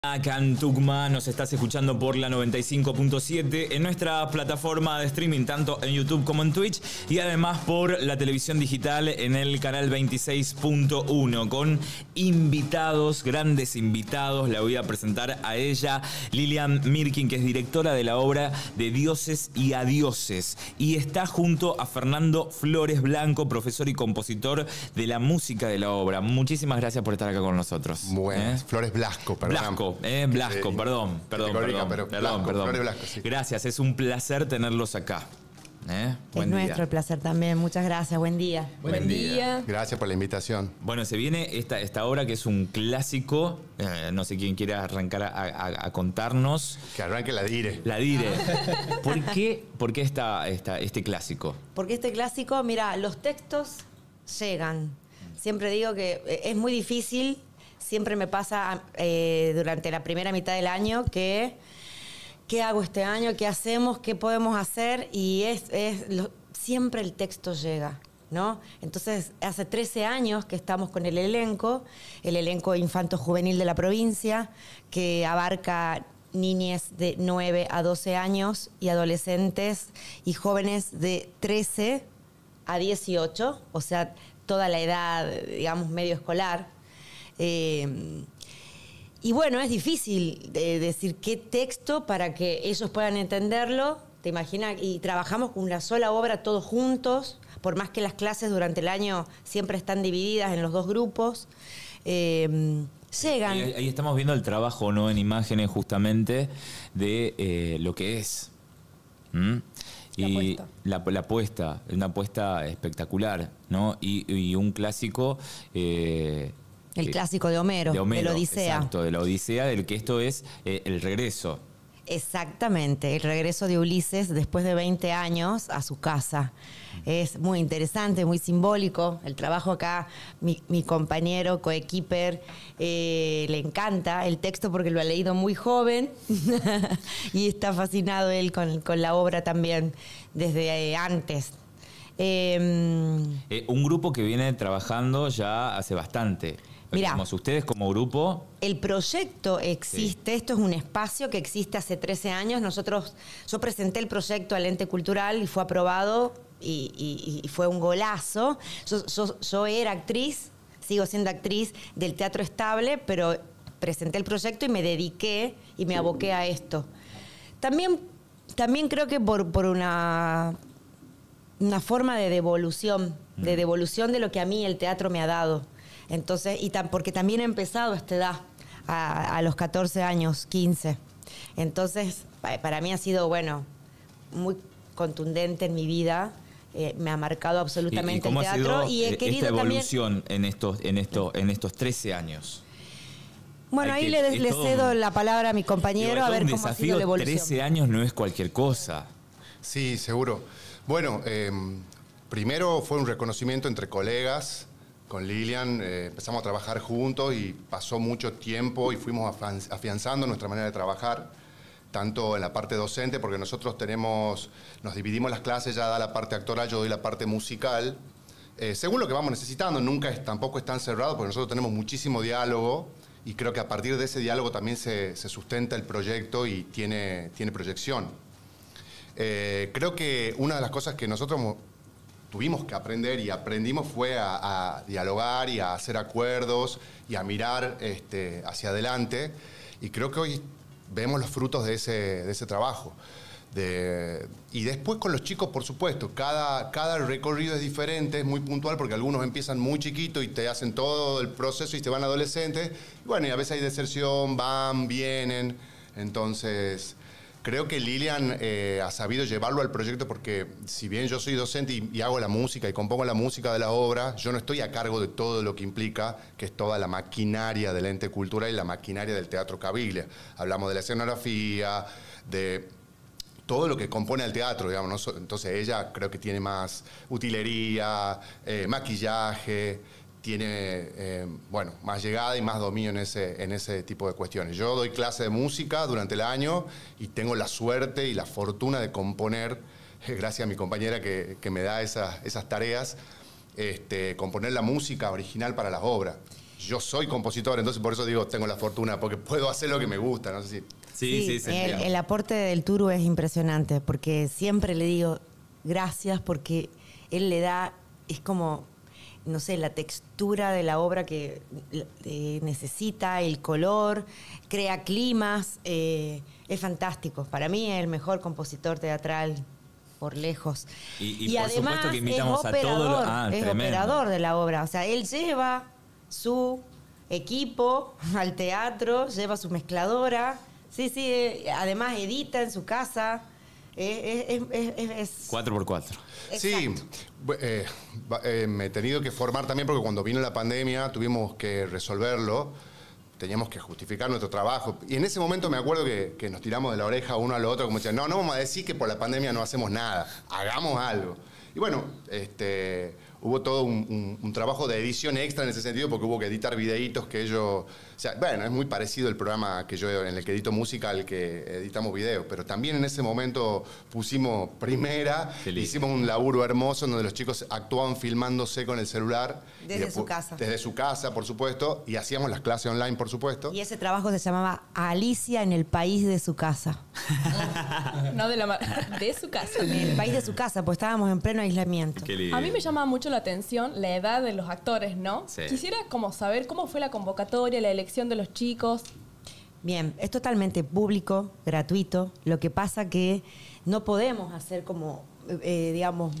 Acá en Tucumán nos estás escuchando por la 95.7 en nuestra plataforma de streaming, tanto en YouTube como en Twitch, y además por la televisión digital en el canal 26.1 con invitados, grandes invitados. La voy a presentar a ella, Lilian Mirkin, que es directora de la obra de Dioses y Adioses, y está junto a Fernando Flores Blanco, profesor y compositor de la música de la obra. Muchísimas gracias por estar acá con nosotros. Bueno, Flores Blasco, perdón. Blasco, sí. perdón. Flores Blasco, sí. Gracias, es un placer tenerlos acá. Es nuestro el placer también. Muchas gracias, buen día. Buen día. Gracias por la invitación. Bueno, se viene esta obra que es un clásico. No sé quién quiere arrancar a contarnos. Que arranque la Dire. La Dire. ¿Por qué este clásico? Porque este clásico, mira, los textos llegan. Siempre digo que es muy difícil. Siempre me pasa durante la primera mitad del año que ¿qué hago este año? ¿Qué hacemos? ¿Qué podemos hacer? Y siempre el texto llega, ¿no? Entonces, hace 13 años que estamos con el elenco infanto-juvenil de la provincia, que abarca niñes de 9 a 12 años y adolescentes y jóvenes de 13 a 18, o sea, toda la edad, digamos, medio escolar. Y bueno, es difícil decir qué texto para que ellos puedan entenderlo. ¿Te imaginas? Y trabajamos con una sola obra todos juntos, por más que las clases durante el año siempre están divididas en los dos grupos. Llegan. Ahí estamos viendo el trabajo, ¿no? En imágenes justamente de lo que es. Y la puesta, una apuesta espectacular, ¿no? Y un clásico... el clásico de Homero, de la Odisea. Exacto, de la Odisea, del que esto es el regreso. Exactamente, el regreso de Ulises después de 20 años a su casa. Es muy interesante, muy simbólico. El trabajo acá, mi compañero, coequiper, le encanta el texto porque lo ha leído muy joven y está fascinado él con la obra también desde antes. Un grupo que viene trabajando ya hace bastante. Mirá, ustedes como grupo... El proyecto existe, sí. Esto es un espacio que existe hace 13 años. Yo presenté el proyecto al ente cultural y fue aprobado y fue un golazo. Yo era actriz, sigo siendo actriz del Teatro Estable, pero presenté el proyecto y me dediqué y me aboqué a esto. También creo que por una forma de devolución de lo que a mí el teatro me ha dado. Entonces, porque también he empezado a esta edad, a los 14 años, 15. Entonces, para mí ha sido, bueno, muy contundente en mi vida. Me ha marcado absolutamente el teatro. ¿Cómo ha sido esta evolución también en estos 13 años? Bueno, ahí le cedo la palabra a mi compañero a ver cómo ha sido la evolución. 13 años no es cualquier cosa. Sí, seguro. Bueno, primero fue un reconocimiento entre colegas. Con Lilian empezamos a trabajar juntos y pasó mucho tiempo y fuimos afianzando nuestra manera de trabajar, tanto en la parte docente, porque nosotros nos dividimos las clases, ella da la parte actoral, yo doy la parte musical, según lo que vamos necesitando, tampoco es tan cerrado, porque nosotros tenemos muchísimo diálogo y creo que a partir de ese diálogo también se sustenta el proyecto y tiene proyección. Creo que una de las cosas que nosotros tuvimos que aprender y aprendimos fue a dialogar y a hacer acuerdos y a mirar hacia adelante. Y creo que hoy vemos los frutos de ese trabajo. Y después con los chicos, por supuesto, cada recorrido es diferente, es muy puntual porque algunos empiezan muy chiquitos y te hacen todo el proceso y te van adolescentes. Y bueno, y a veces hay deserción, van, vienen. Entonces... Creo que Lilian ha sabido llevarlo al proyecto porque si bien yo soy docente y hago la música y compongo la música de la obra, yo no estoy a cargo de todo lo que implica, que es toda la maquinaria del ente cultural y la maquinaria del Teatro Caviglia. Hablamos de la escenografía, de todo lo que compone al teatro, digamos, ¿no? Entonces ella creo que tiene más utilería, maquillaje, tiene más llegada y más dominio en ese tipo de cuestiones. Yo doy clase de música durante el año y tengo la suerte y la fortuna de componer, gracias a mi compañera que me da esas tareas, componer la música original para las obras. yo soy compositor, entonces por eso digo, tengo la fortuna, porque puedo hacer lo que me gusta, no sé si... Sí, el aporte del Turu es impresionante, porque siempre le digo gracias, porque él le da, es como, no sé, la textura de la obra que necesita, el color, crea climas, es fantástico. Para mí es el mejor compositor teatral por lejos. Y por además supuesto que invitamos es a todos. es operador de la obra. O sea, él lleva su equipo al teatro, lleva su mezcladora. Sí, además edita en su casa. Es 4x4. Sí, me he tenido que formar también porque cuando vino la pandemia tuvimos que resolverlo, teníamos que justificar nuestro trabajo. Y en ese momento me acuerdo que nos tiramos de la oreja uno al otro, como decían, no vamos a decir que por la pandemia no hacemos nada, hagamos algo. Y bueno, hubo todo un trabajo de edición extra en ese sentido porque hubo que editar videitos que ellos... O sea, bueno, es muy parecido el programa que yo en el que edito música al que editamos videos, pero también en ese momento pusimos primera, hicimos un laburo hermoso donde los chicos actuaban filmándose con el celular. Desde su casa. Desde su casa, por supuesto, y hacíamos las clases online, por supuesto. Y ese trabajo se llamaba Alicia en el país de su casa. No de su casa. En el país de su casa, pues estábamos en pleno aislamiento. A mí me llama mucho la atención la edad de los actores, ¿no? Sí. Quisiera como saber cómo fue la convocatoria, la elección de los chicos. Bien, es totalmente público, gratuito. Lo que pasa que no podemos hacer como, digamos,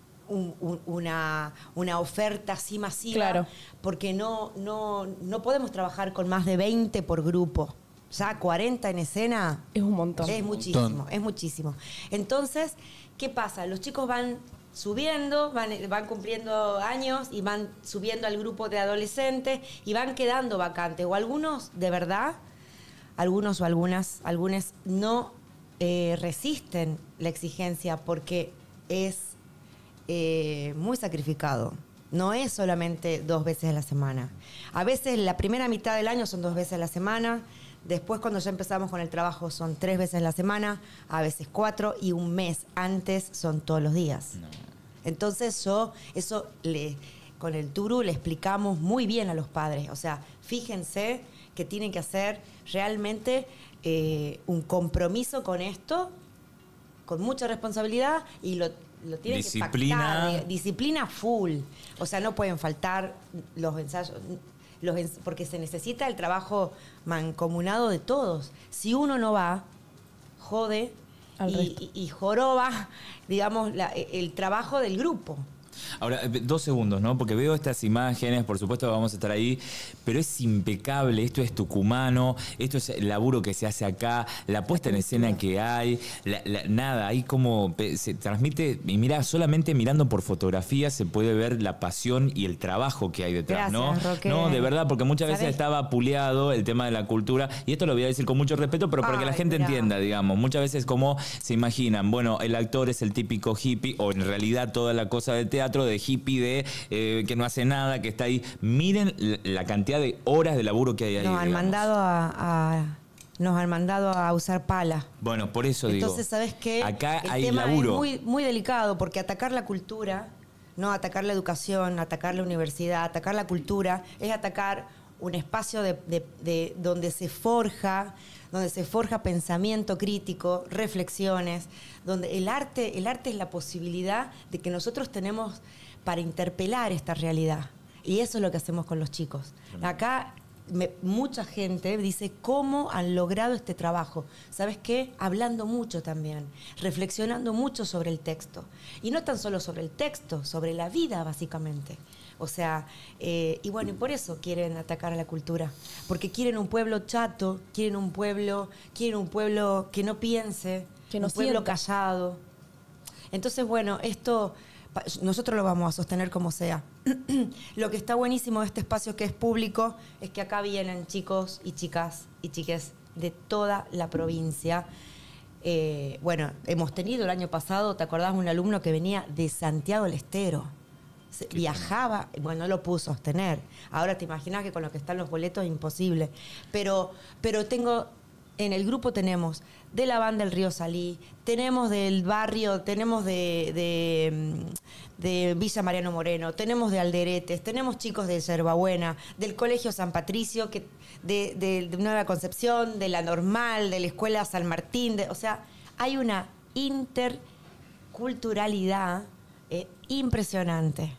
una oferta así masiva. Claro. Porque no podemos trabajar con más de 20 por grupo. Ya 40 en escena... Es un montón. Es muchísimo, es muchísimo. Entonces, ¿qué pasa? Los chicos van subiendo, van cumpliendo años y van subiendo al grupo de adolescentes y van quedando vacantes. O algunos, de verdad, algunos o algunas no resisten la exigencia porque es muy sacrificado. No es solamente 2 veces a la semana. A veces la primera mitad del año son 2 veces a la semana. Después, cuando ya empezamos con el trabajo, son 3 veces a la semana, a veces 4, y un mes antes son todos los días. No. Entonces, con el Turu le explicamos muy bien a los padres. O sea, fíjense que tienen que hacer realmente un compromiso con esto, con mucha responsabilidad, y lo tienen que pactar. Disciplina full. O sea, no pueden faltar los ensayos... porque se necesita el trabajo mancomunado de todos. Si uno no va, jode y joroba, digamos, el trabajo del grupo. Ahora, 2 segundos, ¿no? Porque veo estas imágenes, por supuesto que vamos a estar ahí, pero es impecable, esto es tucumano, esto es el laburo que se hace acá, la puesta en escena que hay, nada, ahí como se transmite, y mira, solamente mirando por fotografía se puede ver la pasión y el trabajo que hay detrás. Gracias, ¿no? Roque. No, de verdad, porque muchas veces estaba puleado el tema de la cultura, y esto lo voy a decir con mucho respeto, pero para que la gente entienda, digamos, muchas veces como se imaginan, bueno, el actor es el típico hippie, o en realidad toda la cosa del teatro de hippie, que no hace nada, que está ahí. Miren la cantidad de horas de laburo que hay ahí. Nos han mandado a usar pala. Bueno, por eso digo. Entonces, ¿sabes qué? Acá el hay tema laburo. Es muy, muy delicado, porque atacar la cultura, no atacar la educación, atacar la universidad, atacar la cultura, es atacar un espacio donde se forja pensamiento crítico, reflexiones, donde el arte es la posibilidad de que nosotros tenemos para interpelar esta realidad. Y eso es lo que hacemos con los chicos. Acá mucha gente dice cómo han logrado este trabajo. ¿Sabes qué? Hablando mucho también, reflexionando mucho sobre el texto. Y no tan solo sobre el texto, sobre la vida, básicamente. O sea, y bueno, y por eso quieren atacar a la cultura. Porque quieren un pueblo chato, quieren un pueblo que no piense, que no un pueblo sienta. callado. Entonces, bueno, esto nosotros lo vamos a sostener como sea. Lo que está buenísimo de este espacio que es público es que acá vienen chicos y chicas y chiques de toda la provincia. Bueno, hemos tenido el año pasado, ¿te acordás? Un alumno que venía de Santiago del Estero. Viajaba, bueno, no lo pudo sostener. Ahora te imaginas que con lo que están los boletos es imposible. Pero tengo en el grupo tenemos de la banda El Río Salí, tenemos del barrio, tenemos de Villa Mariano Moreno, tenemos de Alderetes, tenemos chicos de Yerbabuena, del Colegio San Patricio, de Nueva Concepción, de la Normal, de la Escuela San Martín, o sea, hay una interculturalidad impresionante.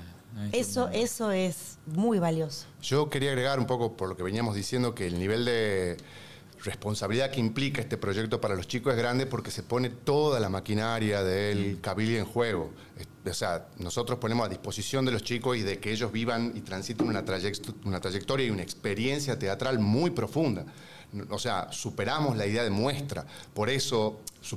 Eso es muy valioso. Yo quería agregar un poco, por lo que veníamos diciendo, que el nivel de responsabilidad que implica este proyecto para los chicos es grande porque se pone toda la maquinaria del Cabildi en juego. O sea, nosotros ponemos a disposición de los chicos y de que ellos vivan y transiten una trayectoria y una experiencia teatral muy profunda. O sea, superamos la idea de muestra. Por eso,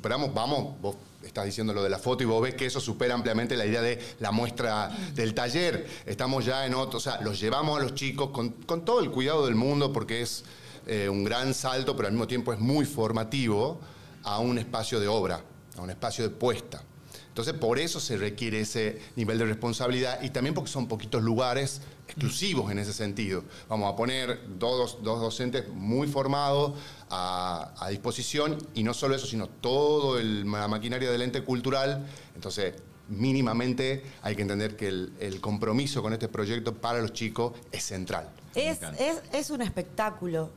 vos estás diciendo lo de la foto y vos ves que eso supera ampliamente la idea de la muestra del taller. Estamos ya en otro, o sea, los llevamos a los chicos con todo el cuidado del mundo porque es un gran salto, pero al mismo tiempo es muy formativo a un espacio de obra, a un espacio de puesta. Entonces, por eso se requiere ese nivel de responsabilidad y también porque son poquitos lugares exclusivos en ese sentido. Vamos a poner dos docentes muy formados a disposición y no solo eso, sino toda la maquinaria del ente cultural. Entonces, mínimamente hay que entender que el compromiso con este proyecto para los chicos es central. Es un espectáculo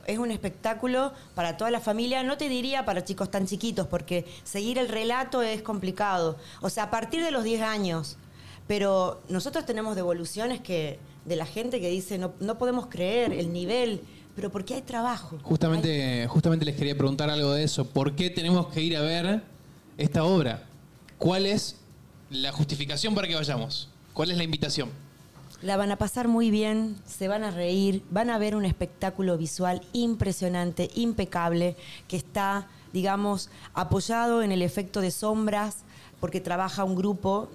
para toda la familia, no te diría para chicos tan chiquitos, porque seguir el relato es complicado. O sea, a partir de los 10 años, pero nosotros tenemos devoluciones de la gente que dice, no podemos creer el nivel, pero porque hay trabajo. Justamente les quería preguntar algo de eso. ¿Por qué tenemos que ir a ver esta obra? ¿Cuál es la justificación para que vayamos? ¿Cuál es la invitación? La van a pasar muy bien, se van a reír, van a ver un espectáculo visual impresionante, impecable, que está, digamos, apoyado en el efecto de sombras, porque trabaja un grupo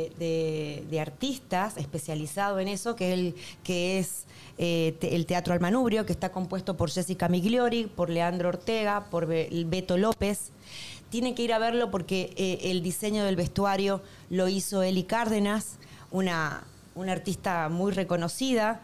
de artistas especializado en eso, que es el Teatro Al Manubrio, que está compuesto por Jessica Migliori, por Leandro Ortega, por Beto López. Tienen que ir a verlo porque el diseño del vestuario lo hizo Eli Cárdenas, una artista muy reconocida.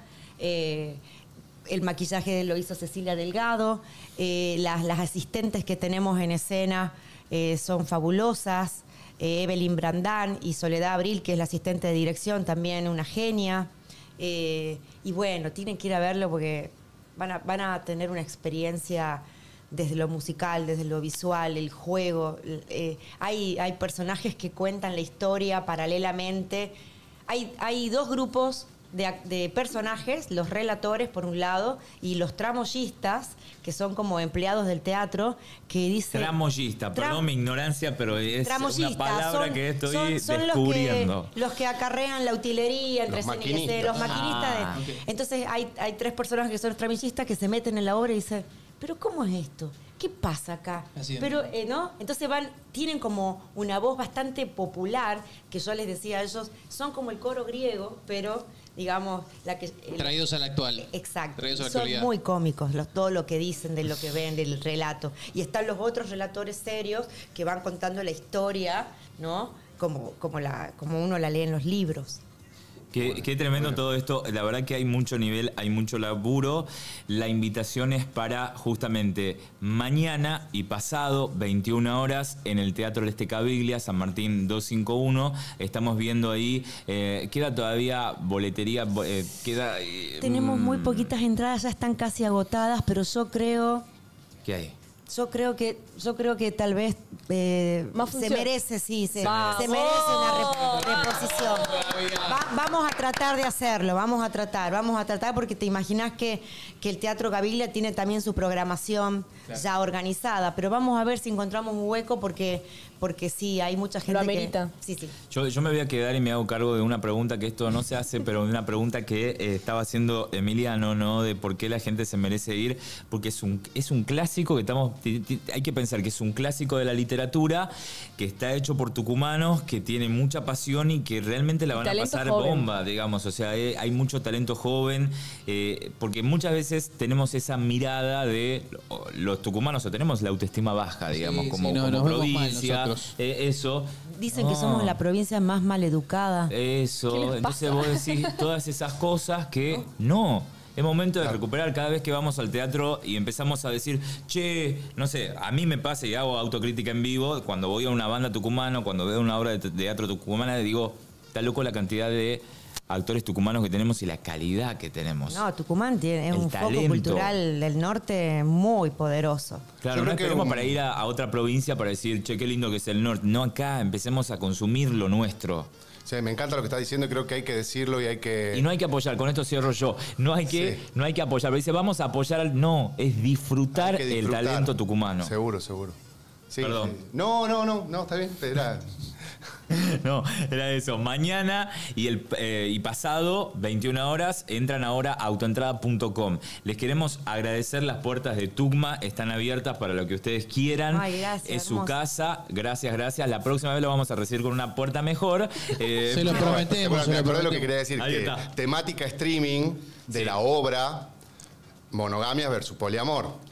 El maquillaje lo hizo Cecilia Delgado. Las asistentes que tenemos en escena son fabulosas. Evelyn Brandán y Soledad Abril, que es la asistente de dirección, también una genia. Y bueno, tienen que ir a verlo porque van a tener una experiencia desde lo musical, desde lo visual, el juego. Hay personajes que cuentan la historia paralelamente. Hay dos grupos de personajes, los relatores por un lado y los tramoyistas, que son como empleados del teatro, que dicen... Tramoyista, perdón mi ignorancia, pero es una palabra que estoy descubriendo. Los que acarrean la utilería, los maquinistas. Los maquinistas. Okay. Entonces hay 3 personajes que son los tramoyistas que se meten en la obra y dicen, ¿pero cómo es esto? ¿Qué pasa acá? Pero, ¿no? Entonces tienen como una voz bastante popular, que yo les decía a ellos, son como el coro griego, pero, digamos, traídos a la actual. Exacto. Traídos a la son actualidad. muy cómicos todo lo que dicen, de lo que ven, del relato. Y están los otros relatores serios que van contando la historia, ¿no? Como uno la lee en los libros. Qué tremendo todo esto. La verdad que hay mucho nivel, hay mucho laburo. La invitación es para justamente mañana y pasado, 21 horas, en el Teatro Este Caviglia, San Martín 251. Estamos viendo ahí, queda todavía boletería, Tenemos muy poquitas entradas, ya están casi agotadas, pero yo creo... ¿Qué hay? Yo creo que tal vez se merece, se merece una reposición. Vamos a tratar de hacerlo, vamos a tratar porque te imaginas que el Teatro Caviglia tiene también su programación ya organizada, pero vamos a ver si encontramos un hueco porque sí, hay mucha gente lo amerita. Sí. Yo me voy a quedar y me hago cargo de una pregunta que esto no se hace, pero de una pregunta que estaba haciendo Emiliano, ¿no? De por qué la gente se merece ir, porque es un clásico que hay que pensar que es un clásico de la literatura, que está hecho por tucumanos, que tiene mucha pasión y que realmente la van a pasar bomba, digamos. O sea, hay mucho talento joven, porque muchas veces tenemos esa mirada de los tucumanos, o tenemos la autoestima baja, digamos, como provincia. Eso. Dicen que somos la provincia más mal educada. Eso. Entonces vos decís todas esas cosas que no. Es momento de recuperar cada vez que vamos al teatro y empezamos a decir, che, no sé, a mí me pasa y hago autocrítica en vivo, cuando voy a una banda tucumana, cuando veo una obra de teatro tucumana, digo, está loco la cantidad de actores tucumanos que tenemos y la calidad que tenemos. No, Tucumán tiene El un talento. foco cultural del norte muy poderoso. Claro, Yo no creo que esperemos para ir a otra provincia para decir, che, qué lindo que es el norte. No, acá empecemos a consumir lo nuestro. Sí, me encanta lo que estás diciendo y creo que hay que decirlo y hay que... Y no hay que apoyar, con esto cierro yo. No hay que apoyar. Pero dice, vamos a apoyar al. No, es disfrutar, hay que disfrutar. el talento tucumano. Seguro, seguro. Sí, Perdón. sí. No, está bien. Era... No, era eso. Mañana y pasado, 21 horas, entran ahora a autoentrada.com. Les queremos agradecer, las puertas de Tugma están abiertas para lo que ustedes quieran. Ay, gracias, es su hermoso. casa. Gracias. La próxima vez lo vamos a recibir con una puerta mejor. Se lo prometemos. Bueno, se me lo acordé lo que prometemos. quería decir, Ahí que está. temática streaming de la obra Monogamia versus Poliamor.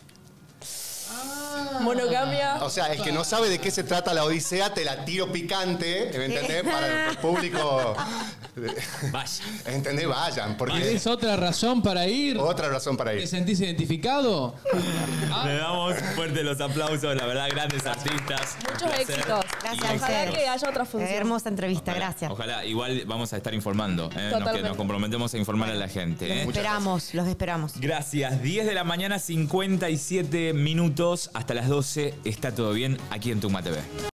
Monogamia. O sea, el que no sabe de qué se trata la Odisea, te la tiro picante, ¿me entendés? Para el público. Vaya. ¿Entendés? Vayan, porque ¿Querés otra razón para ir? otra razón para ¿Te ir. sentís identificado? Le damos fuerte los aplausos, la verdad, grandes artistas. Muchos Un placer. éxitos. Gracias Y a Ojalá ustedes. que haya otra función. Hermosa entrevista, Ojalá, gracias. Ojalá, igual vamos a estar informando. Totalmente. Nos comprometemos a informar a la gente. Los esperamos. Gracias. 10 de la mañana, 57 minutos. Hasta las 12. Está todo bien aquí en Tugma TV.